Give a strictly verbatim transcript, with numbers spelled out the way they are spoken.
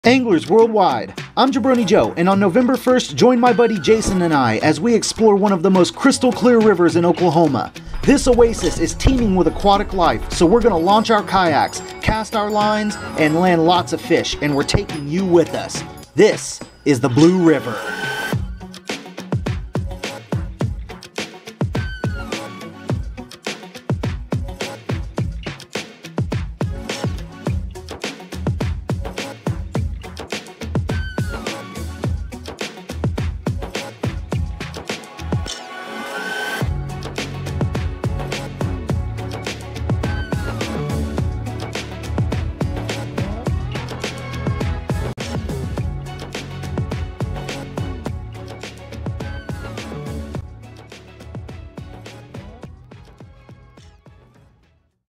Anglers worldwide, I'm Jabroni Joe, and on November first, join my buddy Jason and I as we explore one of the most crystal clear rivers in Oklahoma. This oasis is teeming with aquatic life, so we're going to launch our kayaks, cast our lines, and land lots of fish, and we're taking you with us. This is the Blue River.